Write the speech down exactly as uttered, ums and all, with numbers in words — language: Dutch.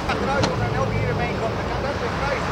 Achteruit doen en ook hier ermee komt. Dan kan dat weer vrij